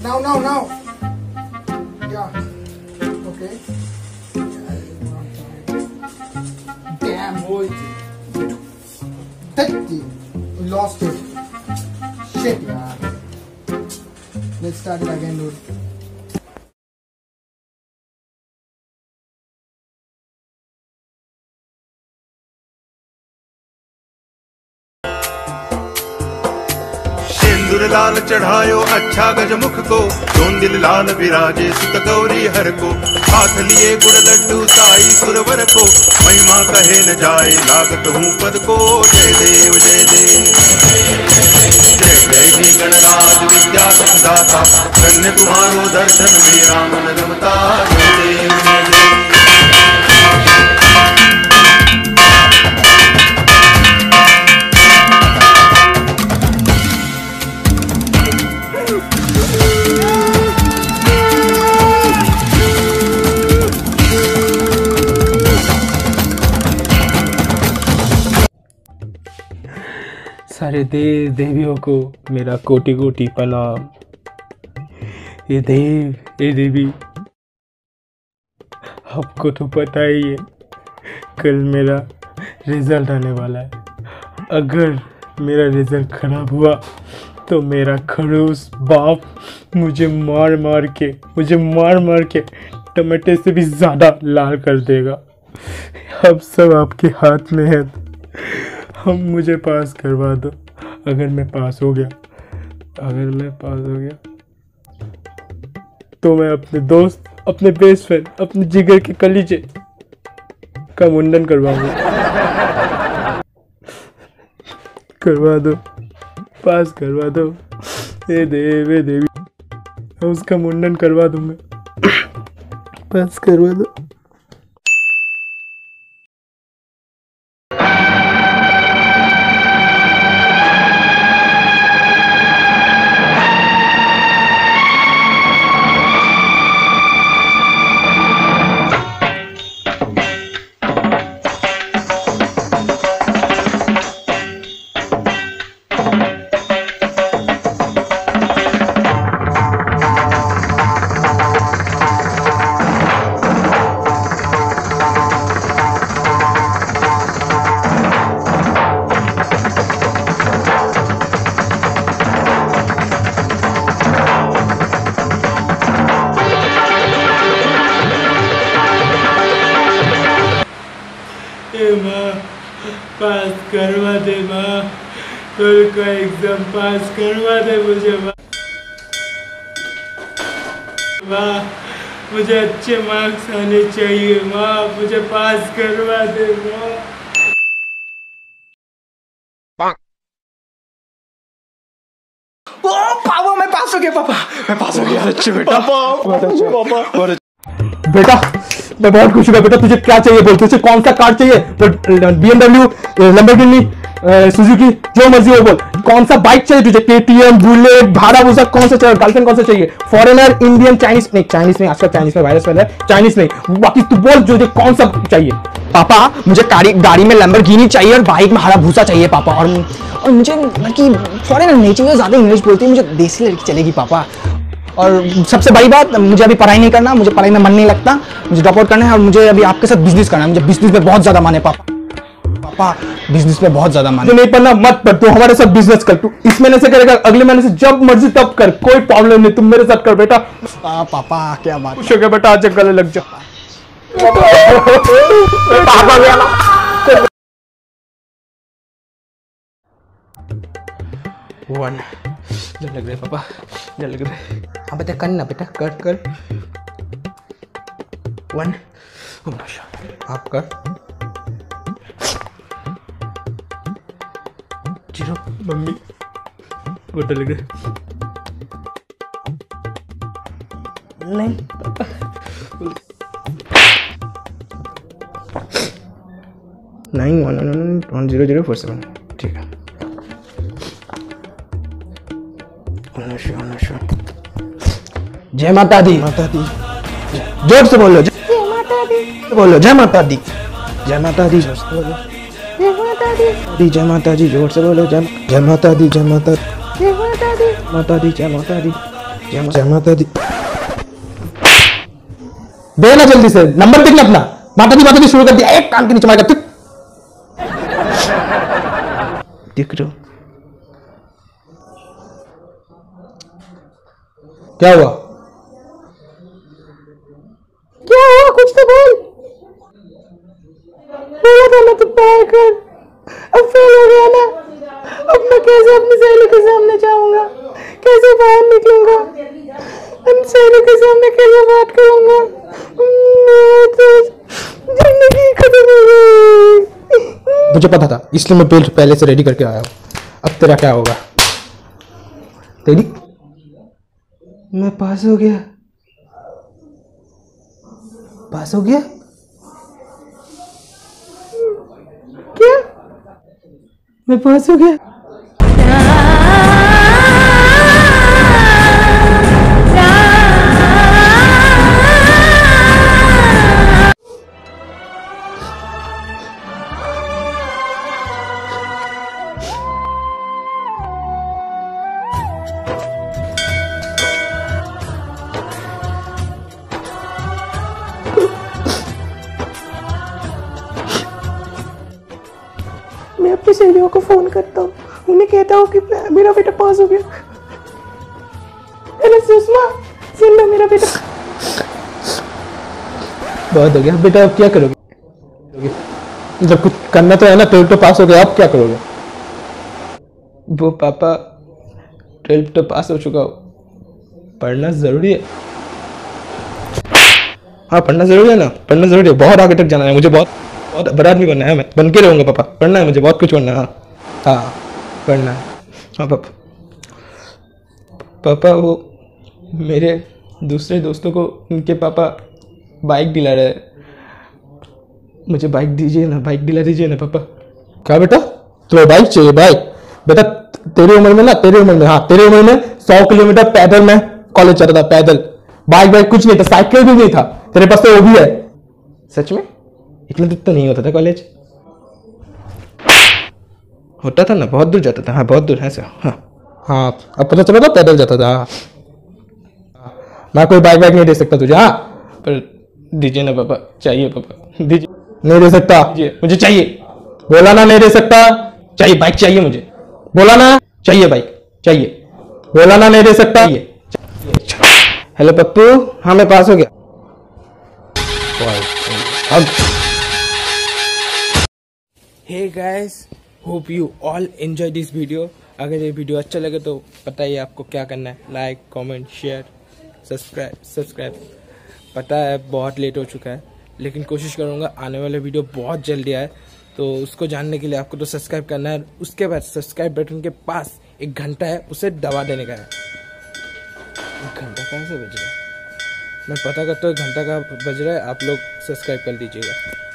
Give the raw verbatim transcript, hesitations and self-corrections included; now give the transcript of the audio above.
Now, now, now. Yeah. Okay. Damn, boy. We lost it. Shit, man. Let's start it again, dude. सिंदूर लाल चढ़ायो अच्छा गजमुख को, दोन दिल लाल विराजे सुत गौरी हर को। हाथ लिए गुड़ लड्डू साई सुरवर को, महिमा कहे न जाए लागत हूँ पद को। जय देव जय देव जय जय जी गणराज विद्या सुखदाता, धन्य तुम्हारो दर्शन मेरा मन रमता। जय देव जय देव। सारे देव देवियों को मेरा कोटि कोटि प्रणाम। ये देव ये देवी, आपको तो पता ही है कल मेरा रिजल्ट आने वाला है। अगर मेरा रिजल्ट खराब हुआ तो मेरा खड़ूस बाप मुझे मार मार के मुझे मार मार के टमाटे से भी ज़्यादा लाल कर देगा। अब सब आपके हाथ में है, हम मुझे पास करवा दो। अगर मैं पास हो गया अगर मैं पास हो गया तो मैं अपने दोस्त, अपने बेस्ट फ्रेंड, अपने जिगर के कलीजे का मुंडन करवाऊंगा। करवा दो, पास करवा दो। ए देव ए देवी, उसका मुंडन करवा दूं मैं। पास करवा दो। माँ पास करवा दे माँ, कल का एग्जाम पास करवा दे मुझे माँ। माँ मुझे अच्छे मार्क्स आने चाहिए माँ, मुझे पास करवा दे माँ। ओ पापा, मैं पास हो गया पापा, मैं पास हो गया। अच्छे बेटा पापा। बेटा मैं बहुत खुश हुआ। बेटा तुझे क्या चाहिए बोल, तुझे कौन सा कार चाहिए? बीएमडब्ल्यू, लैम्बोर्गिनी, सुजुकी, जो मर्जी हो बोल। कौन सा बाइक चाहिए तुझे? केटीएम, बुलेट, भाड़ा भूसा, कौन सा चाहिए? गर्लफ्रेंड कौन सा चाहिए? Foreigner, Indian, Chinese? नहीं चाइनीज नहीं, आजकल चाइनीज में वायरस फैल रहा है, चाइनीज नहीं। बाकी तू बोल तुझे कौन सा चाहिए। पापा मुझे गाड़ी गाड़ी में लैम्बोर्गिनी चाहिए और बाइक में हरा भूसा चाहिए पापा। और और मुझे लड़की फॉरेनर नहीं चाहिए, ज्यादा इंग्लिश बोलती है, मुझे देसी लड़की चलेगी पापा। और सबसे बड़ी बात, मुझे अभी पढ़ाई नहीं करना, मुझे पढ़ाई में मन नहीं लगता, मुझे ड्रॉप आउट करना है। और मुझे अभी आपके साथ बिजनेस करना है, मुझे बिजनेस में बहुत ज्यादा मन है पापा। पापा बिजनेस में बहुत ज्यादा मन है। नहीं पढ़ना मत पढ़, तू हमारे साथ बिजनेस कर। तू इस महीने से करेगा, अगले महीने से जब मर्जी तब कर, कोई प्रॉब्लम नहीं। तुम मेरे साथ कर बेटा। आ, पापा क्या बात। खुश हो गया बेटा, आज गले लग जा। वन जल लग रहे पापा, जल लग रहे। हाँ बेटा कर ना बेटा, कर कर। वन आप कर। जीरो मम्मी वो लग रहे। नहीं nine one one one zero zero four seven. ठीक है। जय माता दी। माता दी जोर से बोलो। जय माता दी बोलो। जय माता दी। जय माता दी जोर से बोलो। जय माता दी। जय माता दी जोर से बोलो। जय जय माता दी। जय माता जय माता दी। माता दी जय माता दी। जय माता दी। दे ना जल्दी से, नंबर देख ना अपना। माता दी माता दी शुरू कर दिया, एक कान के नीचे मारेगा। देख रहे हो क्या हुआ? क्या हुआ? कुछ तो बोल। बोला था ना तू पढ़ाई कर, अब फेल हो गया ना। अब मैं कैसे अपनी सहेली के सामने जाऊंगा, कैसे बाहर निकलूंगा, अपनी सहेली के सामने कैसे बात करूंगा? तो जिंदगी खत्म हो गई। मुझे पता था, इसलिए मैं बेल्ट पहले से रेडी करके आया हूँ। अब तेरा क्या होगा? तेरी मैं पास हो गया। पास हो गया? क्या? मैं पास हो गया? मैं अपनी सहेलियों को फोन करता हूँ, उन्हें कहता हूँ कि मेरा बेटा पास हो गया। अरे सुषमा सुन लो, मेरा बेटा बहुत हो गया। बेटा अब क्या करोगे? जब कुछ करना तो है ना, ट्वेल्थ तो पास हो गया, अब क्या करोगे? वो पापा ट्वेल्थ तो पास हो चुका हूँ, पढ़ना जरूरी है। हाँ पढ़ना जरूरी है ना, पढ़ना जरूरी है। बहुत आगे तक जाना है मुझे, बहुत बहुत बड़ा आदमी बनना है। मैं बन के रहूँगा पापा, पढ़ना है मुझे, बहुत कुछ बनना है। हाँ हाँ पढ़ना है। हाँ पापा। पापा वो मेरे दूसरे दोस्तों को उनके पापा बाइक दिला रहे हैं, मुझे बाइक दीजिए ना, बाइक दिला दीजिए ना पापा। क्या बेटा तुम्हें बाइक चाहिए? बाइक बेटा तेरी उम्र में ना, तेरी उम्र में, हाँ तेरी उम्र में सौ किलोमीटर पैदल मैं कॉलेज जाता था, पैदल। बाइक बाइक कुछ नहीं था, साइकिल भी नहीं था। तेरे पास तो वो भी है। सच में? इतना दूर तो नहीं होता था कॉलेज? होता था ना, बहुत दूर जाता था। हाँ बहुत दूर है सर। हाँ हाँ अब पता चला था, पैदल जाता था। हाँ मैं कोई बाइक बाइक नहीं दे सकता तुझे। हाँ पर दीजिए ना पापा, चाहिए पापा, दीजिए। नहीं दे सकता, मुझे चाहिए। बोला ना नहीं दे सकता, चाहिए बाइक चाहिए मुझे। बोला ना चाहिए बाइक चाहिए, बोला ना नहीं दे सकता। हेलो पप्पू, हाँ मैं पास हो गया। अब hey guys, hope you all enjoy this video. अगर ये वीडियो अच्छा लगे तो बताइए आपको क्या करना है। Like comment share subscribe subscribe पता है बहुत लेट हो चुका है, लेकिन कोशिश करूँगा आने वाला वीडियो बहुत जल्दी आए। तो उसको जानने के लिए आपको तो सब्सक्राइब करना है। उसके बाद सब्सक्राइब बटन के पास एक घंटा है, उसे दबा देने का है। एक घंटा कहाँ से बज रहा है? मैं पता करता हूँ घंटा का बज रहा है। आप लोग सब्सक्राइब कर दीजिएगा।